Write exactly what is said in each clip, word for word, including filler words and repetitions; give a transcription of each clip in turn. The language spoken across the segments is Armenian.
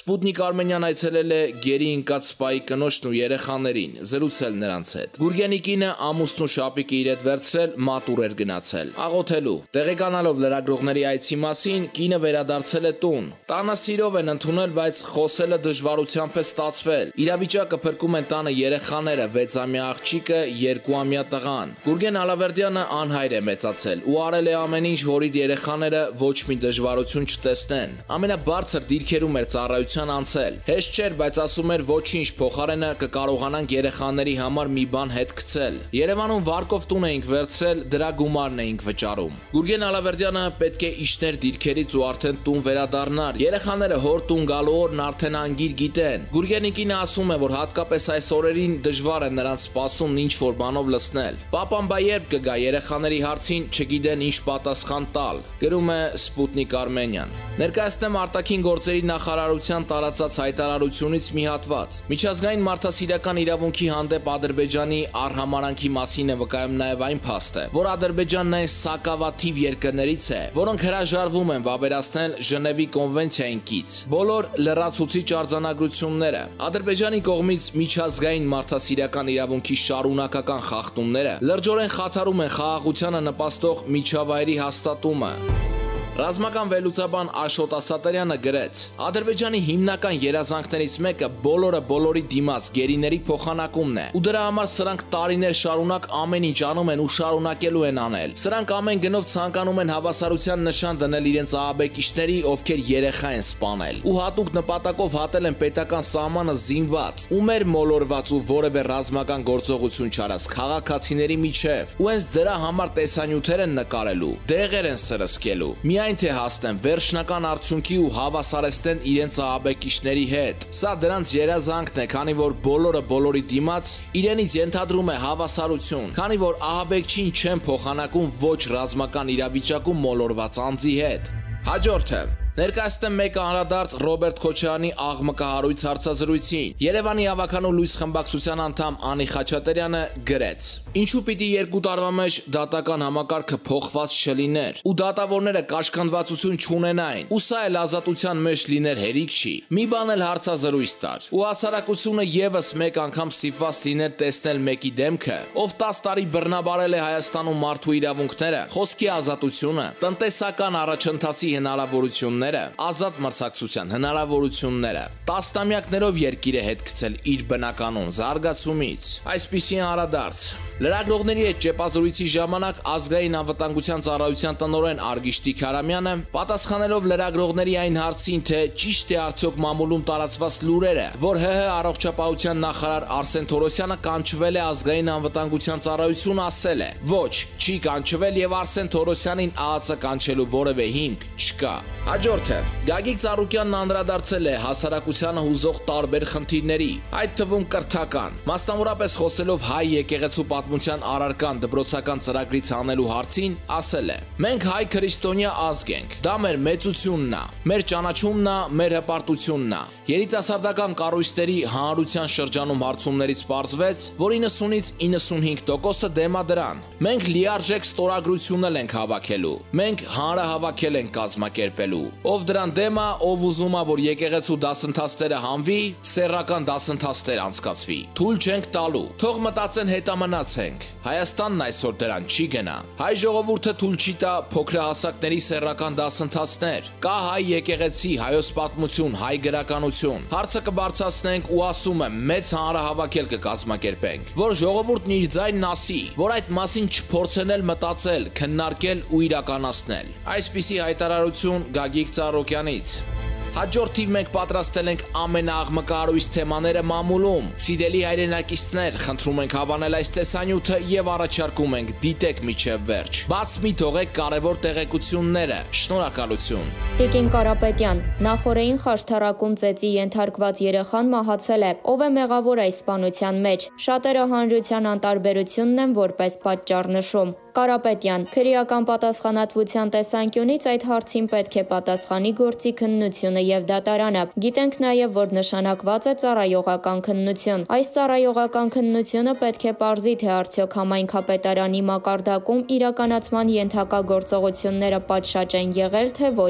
Սպուտնիկ Արմենիան այցելել է գերի ընկած սպայի կնոջն ու երեխաներին, զրուցել նրանց հետ։ Գուրգենի կինը ամուսնու շապիկը իր հետ վերցրել մատուռ էր գնացել, աղոթելու։ Տեղեկանալով լրագրողների այցի մասին, կինը վերադարձել է տուն։ Տանը սիրով են ընդունել, բայց խոսելը դժվարությամբ է ստացվել։ Իրավիճակը փրկում են տանը երեխաները, վեցամյա աղջիկը, երկուամյա տղան։ Գուրգեն Ալավերդյանը անհայր է մեծացել ու արել է ամեն ինչ, որ իր երեխաները ոչ մի դժվարություն չտեսնեն։ Ամենաբարձր դիրքերում էր ծառայության անցել։ Հեշտ չէր, բայց ասում էր ոչինչ, փոխարենը կկարողանանք երեխաների համար մի բան հետ գցել։ Երևանում վարկով տուն էինք վերցրել, դրա գումարն էինք վճարում։ Գուրգեն Ալավերդյանը պետք է իջներ դիրքերից ու արդեն տուն վերադառնար։ Երեխաները հոր տուն գալու օրն արդեն անգիր գիտեն։ Գուրգենի կինը ասում է, որ հատկապես այս օրերին դժվար է նրանց սպասում ինչ որ բանով լցնել։ Պապան բա երբ կգա, երեխաների հարցին չգիտեն ինչ պատասխան տալ, գրում է Սպուտնիկ Արմենիան։ Ներկայացնեմ արտաքին գործերի նախարարության տարածած հայտարարությունից մի հատված։ Միջազգային մարդասիրական իրավունքի հանդեպ Ադրբեջանի արհամարանքի մասին է վկայում նաև այն փաստը, որ Ադրբեջանն այն սակավաթիվ երկրներից է, որոնք հրաժարվում են վավերացնել Ժնևի կոնվենցիային կից բոլոր լրացուցիչ արձանագրությունները։ Ադրբեջանի կողմից միջազգային մարդասիրական իրավունքի շարունակական խախտումները լրջորեն խաթարում են խաղաղությանը նպաստող միջավայրի հաստատումը։ Ռազմական վերլուծաբան Աշոտ Ասատարյանը գրեց. Ադրբեջանի հիմնական երազանքներից մեկը բոլորը բոլորի դիմաց գերիների փոխանակումն է, ու դրա համար սրանք տարիներ շարունակ ամեն ինչ անում են ու շարունակելու են անել։ Սրանք ամեն գնով ցանկանում են հավասարության նշան դնել իրենց ահաբեկիչների, ովքեր երեխա են սպանել, ու հատուկ նպատակով հատել են պետական սահմանը զինված ու մեր մոլորված ու որևէ ռազմական գործողություն չարած քաղաքացիների միջև, ու հենց դրա համար տեսանյութեր են նկարելու, դեղեր են սրսկելու։ Միայն թե հասնեն վերջնական արդյունքի ու հավասարեցնեն իրենց ահաբեկիչների հետ։ Սա դրանց երազանքն է, քանի որ բոլորը բոլորի դիմաց իրենից ենթադրում է հավասարություն, քանի որ ահաբեկչին չեն փոխանակում ոչ ռազմական իրավիճակում մոլորված անձի հետ։ Հաջորդը ներկայացնեմ մեկ անդրադարձ Ռոբերտ Քոչարյանի աղմկահարույց հարցազրույցին։ Երևանի ավականու լույս խմբակցության անդամ Անի Խաչատրյանը գրեց. Ինչու պիտի երկու տարվա մեջ դատական համակարգը փոխված չլիներ ու դատավորները կաշկանդվածություն չունենային, ու սա էլ ազատության մեջ լիներ հերիք չի։ Մի բան էլ հարցազրույց տար, ու հասարակությունը եւս մեկ անգամ ստիպված լիներ տեսնել մեկի դեմքը, ով տասը տարի բռնաբարել է Հայաստանում մարդու իրավունքները, խոսքի ազատությունը, տնտեսական առաջընթացի հնարավորությունները, ազատ մրցակցության հնարավորությունները, տասնամյակներով երկիր է հետ գցել իր բնականոն զարգացումից։ Այսպիսի անդրադարձ Լրագրողների հետ ճեպազրույցի ժամանակ ազգային անվտանգության ծառայության տնօրեն Արգիշտի Քարամյանը, պատասխանելով լրագրողների այն հարցին, թե ճիշտ է արդյոք մամուլում տարածված լուրերը, որ ՀՀ առողջապահության նախարար Արսեն Թորոսյանը կանչվել է ազգային անվտանգության ծառայություն, ասել է. ոչ, չի կանչվել եւ Արսեն Թորոսյանին ԱԱԾ կանչելու որևէ հիմք չկա։ Հաջորդը Գագիկ Ծառուկյանն անդրադարձել է հասարակությանը հուզող տարբեր խնդիրների, այդ թվում կրթական, մասնավորապես խոսելով հայ եկեղեցու պատմության առարկան դպրոցական ծրագրից հանելու հարցին, ասել է. Մենք հայ քրիստոնյա ազգ ենք, դա մեր մեծությունն է, մեր ճանաչումն է, մեր հպարտությունն է։ Երիտասարդական կառույցների հանրության շրջանում հարցումներից պարզվեց, որ իննսունից իննսունհինգ տոկոսը դեմ է դրան։ Մենք լիարժեք ստորագրություններ ենք հավաքելու, մենք հանրահավաքել ենք կազմակերպելու։ Ով դրան դեմ է, ով ուզում է, որ եկեղեցու դասընթացները հանվի, սեռական դասընթացներ անցկացվի, թույլ չենք տալու։ Թող մտածեն հետամնաց ենք։ Հայաստանն այսօր դրան չի գնա։ Հայ ժողովուրդը թույլ չի տա փոքրահասակների սեռական դասընթացներ։ Կա հայ եկեղեցի, հայոց պատմություն, հայ գրականություն։ Հարցը կբարձրացնենք ու ասում եմ, մեծ հանրահավաքել կկազմակերպենք, որ ժողովուրդն իր ձայնն ասի, որ այդ մասին չփորձեն էլ մտածել, քննարկել ու իրականացնել։ Այսպիսի հայտարարություն Գագիկ Ծառուկյանից։ Հաջորդիվ մենք պատրաստել ենք ամենաաղմկահարույց թեմաները մամուլում։ Սիրելի հայրենակիցներ, խնդրում ենք հավանել այս տեսանյութը եւ առաջարկում ենք դիտեք միջև վերջ։ Բաց մի թողեք կարևոր տեղեկությունները։ Շնորհակալություն։ Տիկին Կարապետյան, նախորդին խաշթառակում ծեծի ենթարկված երեխան մահացել է։ Ով է մեղավոր այս սպանության մեջ։ Շատերը հանրության անտարբերությունն են որպես պատճառ նշում։ Կարապետյան, քրեական պատասխանատվության տեսանկյունից այդ հարցին պետք է պատասխանի գործի քննությունը եւ դատարանը։ Գիտենք նաեւ, որ նշանակված է ծառայողական քննություն։ Այս ծառայողական քննությունը պետք է պարզի, թե արդյոք համայնքապետարանի մակարդակում իրականացման ենթակա գործողությունները պատշաճ են եղել, թե ոչ։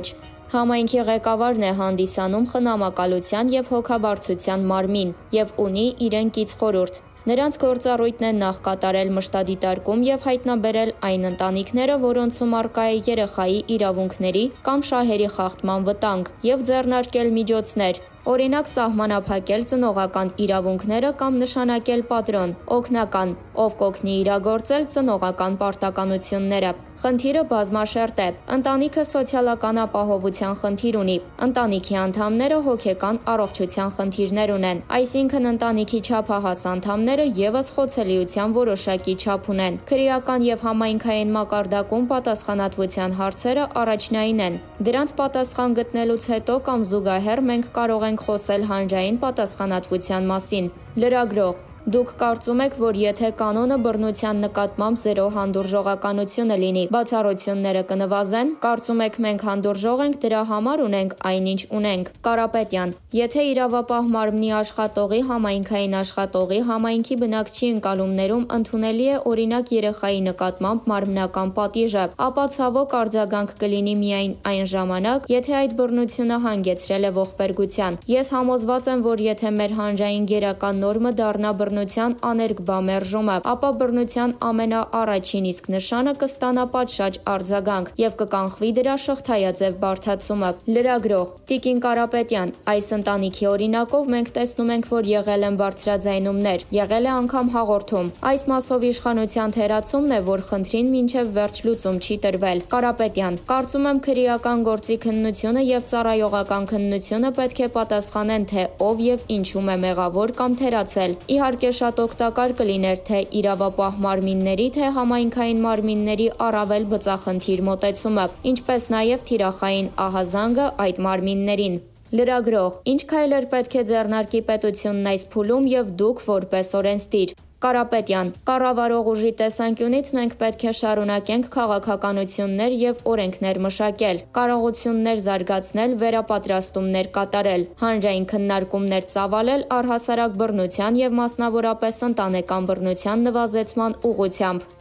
Համայնքի ղեկավարն է հանդիսանում խնամակալության և հոգաբարձության մարմին և ունի իրեն կից խորհուրդ։ Նրանց գործառույթն է նախ կատարել մշտադիտարկում և հայտնաբերել այն ընտանիքները, որոնցում առկա է երեխայի իրավունքների կամ շահերի խախտման վտանգ, և ձեռնարկել միջոցներ, օրինակ սահմանափակել ծնողական իրավունքները կամ նշանակել պատրոն, օգնական, ով կօգնի իրագործել ծնողական պարտականությունները։ Խնդիրը բազմաշերտ է։ Ընտանիքը սոցիալական ապահովության խնդիր ունի։ Ընտանիքի անդամները հոգեկան առողջության խնդիրներ ունեն, այսինքն ընտանիքի չափահաս անդամները ևս խոցելիության որոշակի չափ ունեն։ Քրեական և համայնքային մակարդակում պատասխանատվության հարցերը առաջնային են։ Դրանց պատասխան գտնելուց հետո կամ զուգահեռ մենք կարող ենք խոսել հանրային պատասխանատվության մասին։ Լրագրող. Դուք կարծում եք, որ եթե կանոնը բռնության նկատմամբ զերո հանդուրժողականությունը լինի, բացառությունները կնվազեն։ Կարծում եք մենք հանդուրժող ենք, դրա համար ունենք այնինչ ունենք։ Կարապետյան. Եթե իրավապահ մարմնի աշխատողի, համայնքային աշխատողի, համայնքի բնակչի ընկալումներում ընդունելի է օրինակ երեխայի նկատմամբ մարմնական պատիժը, ապա ցավոք արձագանք կլինի միայն այն ժամանակ, եթե այդ բռնությունը հանգեցրել է ողբերգության։ Ես համոզված եմ, որ եթե մեր հանրային գերական նորմը դառնա բռնության աներկբա մերժումը, ապա բռնության ամենաառաջին իսկ նշանը կստանա պատշաճ արձագանք և կկանխվի դրա շղթայաձև բարդացումը։ Լրագրող. Տիկին Կարապետյան, այս ընտանիքի օրինակով մենք տեսնում ենք, որ եղել են բարձրաձայնումներ, եղել է անգամ հաղորդում։ Այս մասով իշխանության թերացումն է, որ խնդրին մինչև վերջ լուծում չի տրվել։ Կարապետյան. Կարծում եմ քրեական գործի քննությունը և ծառայողական քննությունը պետք է պատասխանեն, թե ով և ինչում է մեղավոր կամ թերացել։ Իհարկե շատ օգտակար կլիներ թե իրավապահ մարմինների, թե համայնքային մարմինների առավել բծախնդիր մոտեցումը, ինչպես նաև թիրախային ահազանգը այդ մարմիններին։ Լրագրող. Ինչ քայլեր պետք է ձեռնարկի պետությունն այս փուլում և դուք որպես օրենսդիր։ Կարապետյան. Կառավարող ուժի տեսանկյունից մենք պետք է շարունակենք քաղաքականություններ և օրենքներ մշակել, կարողություններ զարգացնել, վերապատրաստումներ կատարել, հանրային քննարկումներ ծավալել առհասարակ բռնության և մասնավորապես ընտանեկան բռնության նվազեցման ուղղությամբ։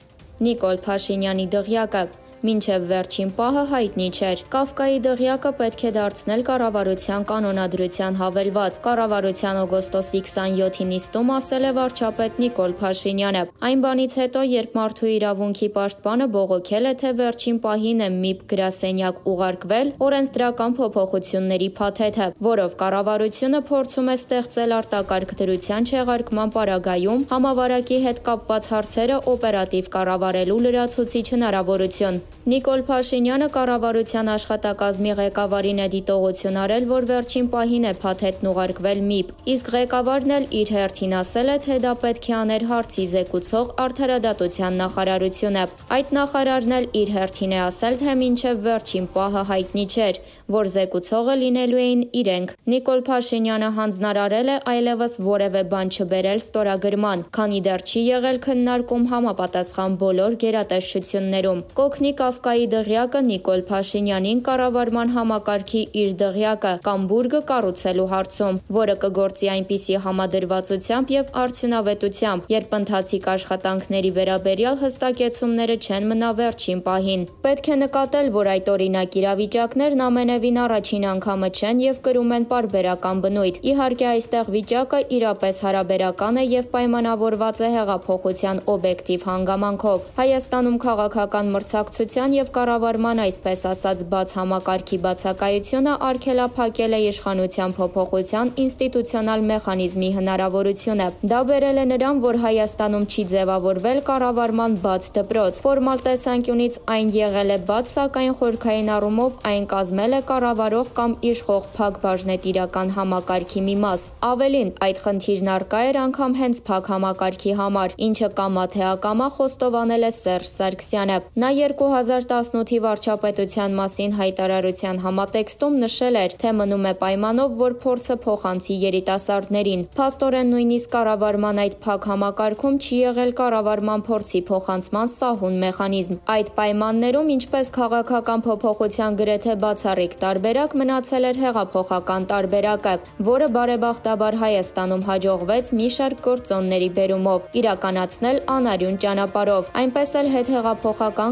Նիկոլ Փաշինյանի դղյակը. Մինչև վերջին պահը հայտնի չէր։ Կաֆկայի դղյակը պետք է դարձնել կառավարության կանոնադրության հավելված։ Կառավարության օգոստոսի քսանյոթի նիստում ասել է վարչապետ Նիկոլ Փաշինյանը։ Այն բանից հետո, երբ Մարդու իրավունքի պաշտպանը բողոքել է, թե վերջին պահին է ՄԻՊ գրասենյակ ուղարկվել օրենսդրական փոփոխությունների փաթեթը, որով կառավարությունը փորձում է ստեղծել արտակարգ դրության չեղարկման պարագայում համավարակի հետ կապված հարցերը օպերատիվ կառավարելու լրացուցիչ հնարավորություն։ Նիկոլ Փաշինյանը կառավարության աշխատակազմի ղեկավարին է դիտողություն արել, որ վերջին պահին է փաթեթն ուղարկվել ՄԻՊ, իսկ ղեկավարն էլ իր հերթին ասել է, թե դա պետք է աներ հարցի զեկուցող Արդարադատության նախարարությունը։ Այդ նախարարն էլ իր հերթին է ասել, թե մինչև վերջին պահը հայտնի չէր, որ զեկուցողը լինելու էին իրենք։ Նիկոլ Փաշինյանը հանձնարարել է այլևս որևէ բան չբերել ստորագրման, քանի դեռ չի եղել քննարկում համապատասխան բոլոր գերատեսչություններում։ Կօգնի Կաֆկայի դղյակը Նիկոլ Փաշինյանին կառավարման համակարգի իր դղյակը կամ բուրգը կառուցելու հարցում, որը կգործի այնպիսի համադրվածությամբ և արդյունավետությամբ, երբ ընթացիկ աշխատանքների վերաբերյալ հստակեցումները չեն մնա վերջին պահին։ Պետք է նկատել, որ այդ օրինակ իրավիճակներն ամենևին առաջին անգամը չեն և կրում են պարբերական բնույթ։ Իհարկե այստեղ վիճակը իրապես հարաբերական է և պայմանավորված է հեղափոխության օբյեկտիվ հանգամանքով։ Հայաստանում քաղաքական մրցակցության և կառավարման այսպես ասած բաց համակարգի բացակայությունը արգելափակել է իշխանության փոփոխության ինստիտուցիոնալ մեխանիզմի հնարավորությունը։ Դա բերել է նրան, որ Հայաստանում չի ձևավորվել կառավարման բաց դպրոց։ Ֆորմալ տեսանկյունից այն եղել է բաց, սակայն խորքային առումով այն կազմել է կառավարող կամ իշխող փակ բաժնետիրական համակարգի մի մաս։ Ավելին, այդ խնդիրն առկա էր անգամ հենց փակ համակարգի համար, ինչը կամա թե ակամա խոստովանել է Սերժ Սարգսյանը։ Նա երկու հազար տասնութի վարչապետության մասին հայտարարության համատեքստում նշել էր, թե մնում է պայմանով, որ փորձը փոխանցի երիտասարդներին։ Փաստորեն նույնիսկ կառավարման այդ փակ համակարգում չի եղել կառավարման փորձի փոխանցման սահուն մեխանիզմ։ Այդ պայմաններում, ինչպես քաղաքական փոփոխության գրեթե բացառիկ տարբերակ, մնացել էր հեղափոխական տարբերակը, որը բարեբախտաբար Հայաստանում հաջողվեց մի շարք գործոնների բերումով իրականացնել անարյուն ճանապարհով։ Այնպես էլ հետհեղափոխական կառավարման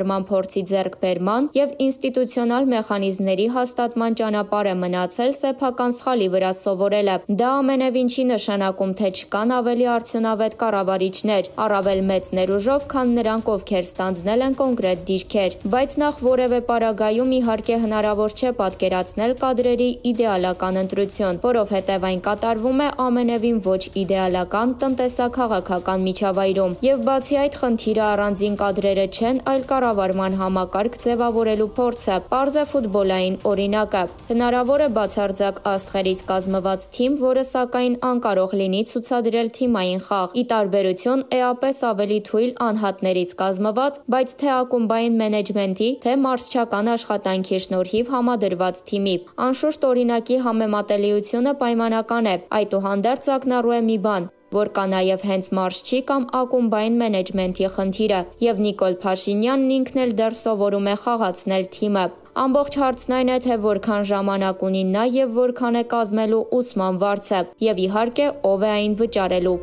կառավարման փորձի ձեռքբերման և ինստիտուցիոնալ մեխանիզմների հաստատման ճանապարհ է մնացել սեփական սխալի վրա սովորելը։ Դա ամենևին չի նշանակում, թե չկան ավելի արդյունավետ կառավարիչներ, առավել մեծ ներուժով, քան նրանք, ովքեր ստանձնել են կոնկրետ դիրքեր։ Բայց նախ որևէ պարագայում իհարկե հնարավոր չէ պատկերացնել կադրերի իդեալական ընտրություն, որովհետև այն կատարվում է ամենևին ոչ իդեալական տնտեսա-քաղաքական միջավայրում։ Եվ բացի այդ, խնդիրը առանձին կադրերը չեն, այլ կառավարման համակարգ ձևավորելու փորձը։ Պարզ է ֆուտբոլային օրինակը։ Հնարավոր է բացարձակ աստղերից կազմված թիմ, որը սակայն անկարող լինի ցուցադրել թիմային խաղ, ի տարբերություն էապես ավելի թույլ անհատներից կազմված, բայց թե ակումբային մենեջմենթի, թե մարզչական աշխատանքի շնորհիվ համադրված թիմի։ Անշուշտ օրինակի համեմատելիությունը պայմանական է, այդուհանդերձ ակնառու է մի բան, որ կա նաև հենց մարզչի կամ ակումբային մենեջմենթի խնդիրը, եւ Նիկոլ Փաշինյանն ինքն էլ դեռ սովորում է խաղացնել թիմը։ Ամբողջ հարցն այն է, թե որքան ժամանակ ունի նա եւ որքան է կազմելու ուսման վարձը, եւ իհարկե ով է այն վճարելու։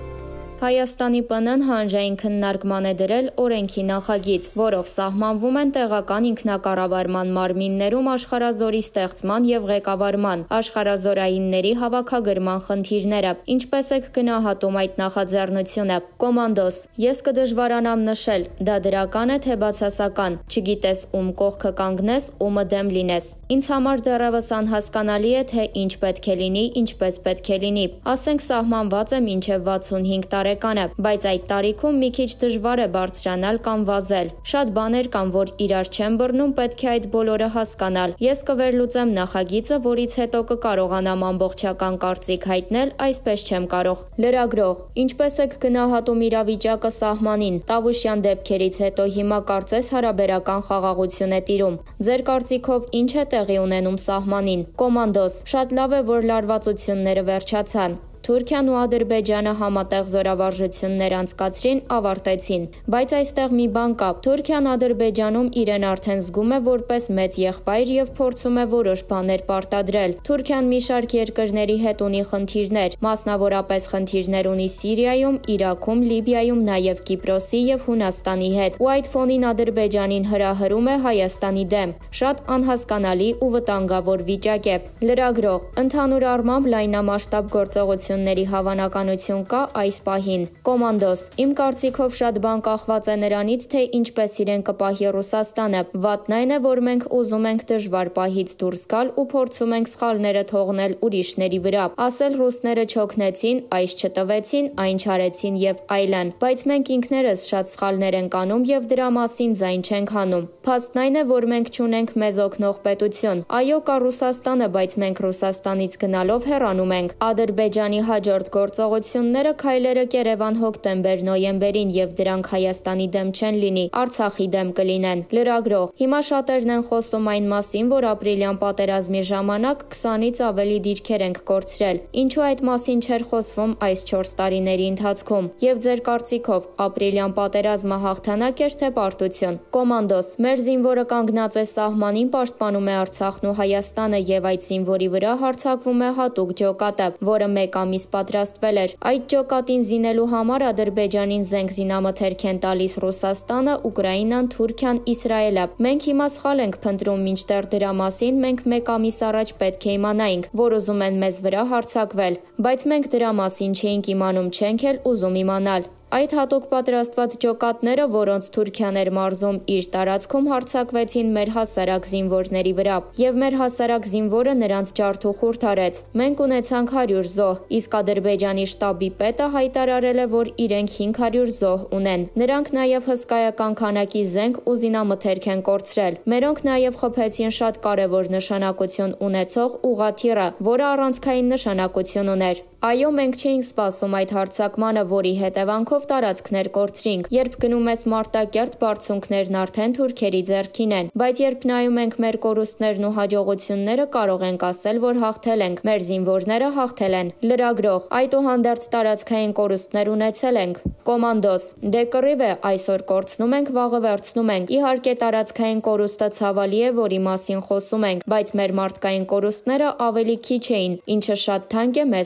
Հայաստանի ՊՆ-ն հանրային քննարկման է դրել օրենքի նախագիծ, որով սահմանվում են տեղական ինքնակառավարման մարմիններում աշխարհազորի ստեղծման եւ ղեկավարման, աշխարհազորայինների հավաքագրման խնդիրները։ Ինչպես եք գնահատում այդ նախաձեռնությունը։ Կոմանդոս. Ես կդժվարանամ նշել, դա դրական է թե բացասական, չգիտես ում կողքը կանգնես, ումը դեմ լինես։ Ինձ համար դեռևս անհասկանալի է, թե ինչ պետք է լինի, ինչպես պետք է լինի։ Ասենք սահմանված է մինչև վաթսունհինգ տարեկանը, բայց այդ տարիքում մի քիչ դժվար է բարձրանալ կամ վազել։ Շատ բաներ կան, որ իրար չեն բռնում, պետք է այդ բոլորը հասկանալ։ Ես կվերլուծեմ նախագիծը, որից հետո կկարողանամ ամբողջական կարծիք հայտնել, այսպես չեմ կարող։ Լրագրող. Ինչպես եք գնահատում իրավիճակը սահմանին։ Տավուշյան դեպքերից հետո հիմա կարծես հարաբերական խաղաղություն է տիրում։ Ձեր կարծիքով ինչ է տեղի ունենում սահմանին։ Կոմանդոս. Շատ լավ է, որ լարվածությունները վերջացան։ Թուրքիան ու Ադրբեջանը համատեղ զորավարժություններ անցկացրին, ավարտեցին։ Բայց այստեղ մի բան կա։ Թուրքիան Ադրբեջանում իրեն արդեն զգում է որպես մեծ եղբայր եւ փորձում է որոշ բաներ պարտադրել։ Թուրքիան մի շարք երկրների հետ ունի խնդիրներ, մասնավորապես խնդիրներ ունի Սիրիայում, Իրաքում, Լիբիայում, նաեւ Կիպրոսի եւ Հունաստանի հետ։ Ու այդ ֆոնին Ադրբեջանին հրահրում է Հայաստանի դեմ։ Շատ անհասկանալի ու վտանգավոր վիճակ է։ Լրագրող. Ընդհանուր առմամբ լայնամասշտաբ գործողություն ների հավանականություն կա այս պահին։ Կոմանդոս. Իմ կարծիքով շատ բան կախված է նրանից, թե ինչպես իրեն կպահի Ռուսաստանը։ Վատն այն է, որ մենք ուզում ենք դժվար պահից դուրս գալ ու փորձում ենք սխալները թողնել ուրիշների վրա։ Ասել ռուսները չօգնեցին, այս չտվեցին, այն չարեցին եւ այլն։ Բայց մենք ինքներս շատ սխալներ ենք անում եւ դրա մասին ձայն չենք հանում։ Փաստն այն է, որ մենք չունենք մեզ օգնող պետություն։ Այո, կա Ռուսաստանը, բայց մենք Ռուսաստանից գնալով հեռանում ենք։ Ադրբեջանի հաջորդ գործողությունները քայլերը Երևան հոկտեմբեր-նոյեմբերին եւ դրանք Հայաստանի դեմ չեն լինի, Արցախի դեմ կլինեն։ Լրագրող. Հիմա շատերն են խոսում այն մասին, որ ապրիլյան պատերազմի ժամանակ քսանից ավելի դիրքեր ենք կորցրել։ Ինչու այդ մասին չէր խոսվում այս չորս տարիների ընթացքում։ Եվ ձեր կարծիքով ապրիլյան պատերազմը հաղթանակ էր թե պարտություն։ Կոմանդոս. Մեր զինվորը կանգնած է սահմանին, պաշտպանում է Արցախն ու Հայաստանը եւ այդ զինվորի վրա հարձակվում է հատուկ ջոկատը, որը մեկ ամիս պատրաստվել էր։ Այդ ջոկատին զինելու համար Ադրբեջանին զենք զինամթերք են տալիս Ռուսաստանը, Ուկրաինան, Թուրքիան, Իսրայելը։ Մենք հիմա սխալ ենք փնտրում, մինչդեռ դրա մասին մենք մեկ ամիս առաջ պետք է իմանայինք, որ ուզում են մեզ վրա հարձակվել, բայց մենք դրա մասին չէինք իմանում, չենք էլ ուզում իմանալ։ Այդ հատուկ պատրաստված ջոկատները, որոնց Թուրքիան էր մարզում իր տարածքում, հարձակվեցին մեր հասարակ զինվորների վրա, եւ մեր հասարակ զինվորը նրանց ջարդ ու խուրդ արեց։ Մենք ունեցանք հարյուր զոհ, իսկ Ադրբեջանի շտաբի պետը հայտարարել է, որ իրենք հինգ հարյուր զոհ ունեն։ Նրանք նաեւ հսկայական քանակի զենք ու զինամթերք են կորցրել։ Մերոնք նաեւ խփեցին շատ կարևոր նշանակություն ունեցող ուղղաթիռը, որը առանցքային նշանակություն ուներ։ Այո, մենք չէինք սպասում այդ հարձակմանը, որի հետևանքով տարածքներ կորցրինք։ Երբ գնում ես Մարտակերտ, բարձունքներն արդեն թուրքերի ձեռքին են, բայց երբ նայում ենք մեր կորուստներն ու հաջողությունները, կարող ենք ասել, որ հաղթել ենք, մեր զինվորները հաղթել են։ Լրագրող. Այդուհանդերձ տարածքային կորուստներ ունեցել ենք։ Կոմանդոս. Դե կռիվ է, այսօր կորցնում ենք, վաղը վերցնում ենք։ Իհարկե տարածքային կորուստը ցավալի է, որի մասին խոսում ենք, բայց մեր մարդկային կորուստները ավելի քիչ էին, ինչը շատ թանկ է մեզ համար։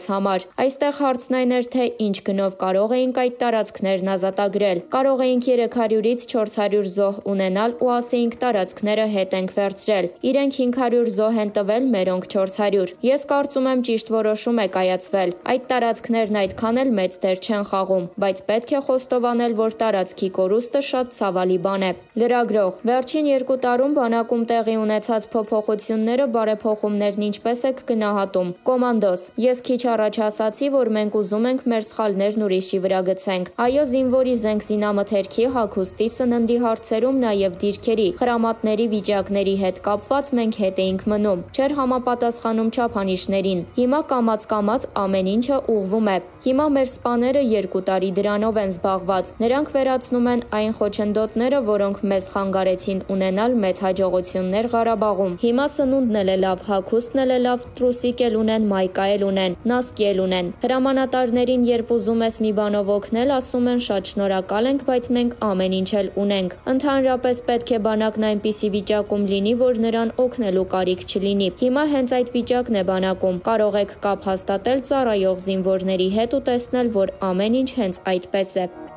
Այստեղ հարցն այն էր, թե ինչ գնով կարող էինք այդ տարածքներն ազատագրել։ Կարող էինք երեք հարյուրից չորս հարյուր զոհ ունենալ ու ասեինք տարածքները հետ ենք վերցրել։ Իրենք հինգ հարյուր զոհ են տվել, մերոնք չորս հարյուր։ Ես կարծում եմ ճիշտ որոշում է կայացվել։ Այդ տարածքներն այդքան էլ մեծ դեր չեն խաղում, բայց պետք է խոստովանել, որ տարածքի կորուստը շատ ցավալի բան է։ Լրագրող. Վերջին երկու տարում բանակում տեղի ունեցած փոփոխությունները բարեփոխումներն ինչպես եք գնահատում։ Կոմանդոս. Ես քիչ առաջ ասացի, որ մենք ուզում ենք մեր սխալներն ուրիշի վրա գցենք։ Այո, զինվորի զենք զինամթերքի, հագուստի, սննդի հարցերում, նաև դիրքերի, խրամատների վիճակների հետ կապված մենք հետ էինք մնում։ Չէր համապատասխանում չափանիշներին։ Հիմա կամաց-կամաց ամեն ինչը ուղղվում է։ Հիմա մեր սպաները երկու տարի դրանով են զբաղված։ Նրանք վերացնում են այն խոչընդոտները, որոնք մեզ խանգարեցին ունենալ մեծ հաջողություններ Ղարաբաղում։ Հիմա սնունդն էլ է լավ, հագուստն էլ է լավ, տրուսիկ էլ ունեն, մայկա էլ ունեն, նասկի էլ ունեն։ Հրամանատարներին, երբ ուզում ես մի բանով օգնել, ասում են շատ շնորհակալ ենք, բայց մենք ամեն ինչ էլ ունենք։ Ընդհանրապես պետք է բանակն այնպիսի վիճակում լինի, որ նրան օգնելու կարիք չլինի։ Հիմա հենց այդ վիճակն է բանակում։ Կարող եք կապ հաստատել ծառայող զինվորների հետ ու տեսնել, որ ամեն ինչ հենց այդպես է։